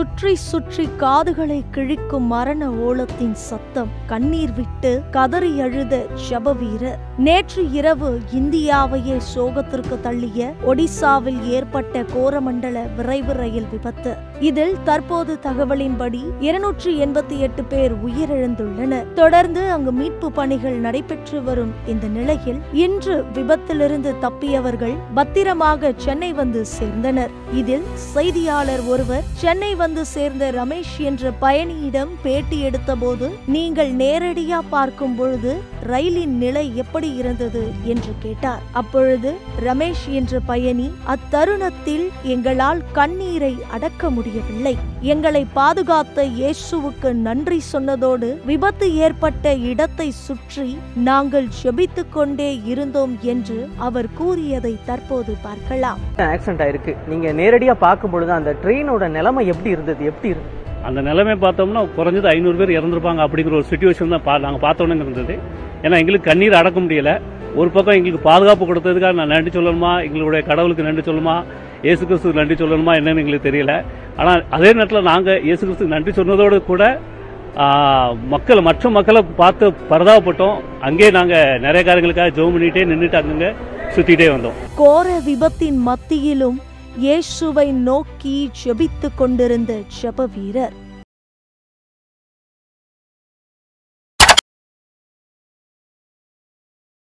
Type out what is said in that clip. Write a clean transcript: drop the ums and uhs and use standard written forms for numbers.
சுற்றி சுற்றி காதுகளை கிழிக்கும் மரண ஓலத்தின் சத்தம், கண்ணீர் விட்டு கதறி அழுத ஜெப வீரர். நேற்று இரவு இந்தியாவையே சோகத்திற்கு தள்ளிய ஒடிசாவில் ஏற்பட்ட கோரமண்டல விரைவு ரயில் விபத்து. இதில் தற்போது தகவலின்படி 288 பேர் உயிரிழந்துள்ளனர். தொடர்ந்து அங்கு மீட்பு பணிகள் நடைபெற்று வரும் இந்த நிலையில் இன்று விபத்திலிருந்து தப்பியவர்கள் பத்திரமாக சென்னை வந்து சேர்ந்தனர். இதில் செய்தியாளர் ஒருவர் சென்னை வந்து சேர்ந்த ரமேஷ் என்ற பயணியிடம் பேட்டி எடுத்த போது, நீங்கள் நேரடியா பார்க்கும் பொழுது ரயிலின் நிலை எப்படி இருந்தது என்று கேட்டார். அப்பொழுது ரமேஷ் என்ற பயணி, அத்தருணத்தில் எங்களால் கண்ணீரை அடக்க முடியவில்லை. எங்களை பாதுகாத்த இயேசுவுக்கு நன்றி சொன்னதோடு விபத்து ஏற்பட்ட இடத்தை சுற்றி நாங்கள் ஜெபித்துக் கொண்டே இருந்தோம் என்று அவர் கூறியதை தற்போது பார்க்கலாம். ஆக்சிடென்ட் ஆயிருக்கு. நீங்க நேரடியா பார்க்கும் பொழுது அந்த ட்ரெயினோட நிலைமை எப்படி இருந்தது? அந்த நிலைமை பார்த்தோம்னா குறைஞ்சது 500 பேர் இறந்துருப்பாங்க அப்படிங்கிற ஒரு சிச்சுவேஷன் தான் நாங்கள் பார்த்தோன்னு இருந்தது. ஏன்னா எங்களுக்கு கண்ணீர் அடக்க முடியல. ஒரு பக்கம் எங்களுக்கு பாதுகாப்பு கொடுத்ததுக்காக நான் நன்றி சொல்லணுமா, எங்களுடைய கடவுளுக்கு நன்றி சொல்லணுமா, இயேசு கிறிஸ்துக்கு நன்றி சொல்லணுமா என்னன்னு எங்களுக்கு தெரியல. ஆனால் அதே நேரத்தில் நாங்கள் இயேசு கிறிஸ்துக்கு நன்றி சொன்னதோடு கூட மற்ற மக்களை பார்த்து பரிதாபப்பட்டோம். அங்கே நாங்கள் நிறைய காரியங்களுக்காக ஜெபம் பண்ணிட்டே நின்றுட்டு அங்கங்க சுத்திட்டே வந்தோம். கோர விபத்தின் மத்தியிலும் இயேசுவை நோக்கி ஜெபித்துக் கொண்டிருந்த ஜெப வீரர்.